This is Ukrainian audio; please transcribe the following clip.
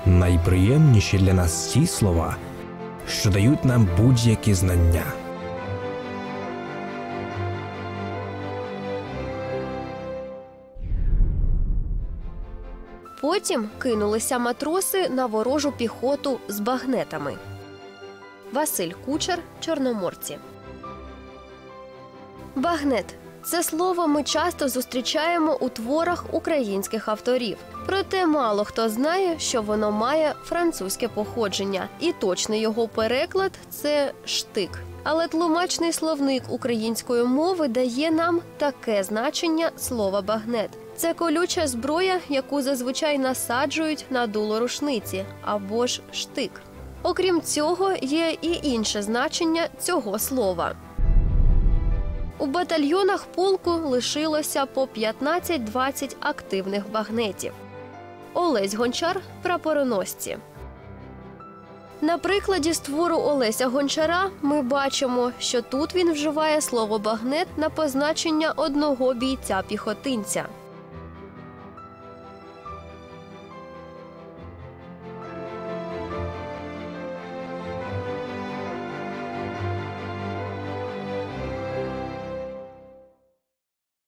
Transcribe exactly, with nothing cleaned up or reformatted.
Найприємніші для нас ті слова, що дають нам будь-які знання. Потім кинулися матроси на ворожу піхоту з багнетами. Василь Кучер, Чорноморці. Багнет – це слово ми часто зустрічаємо у творах українських авторів. Проте мало хто знає, що воно має французьке походження. І точний його переклад – це «штик». Але тлумачний словник української мови дає нам таке значення слова «багнет». Це колюча зброя, яку зазвичай насаджують на дуло рушниці, або ж штик. Окрім цього, є і інше значення цього слова. У батальйонах полку лишилося по п'ятнадцять-двадцять активних багнетів. Олесь Гончар – прапороносці. На прикладі створу Олеся Гончара ми бачимо, що тут він вживає слово «багнет» на позначення одного бійця-піхотинця.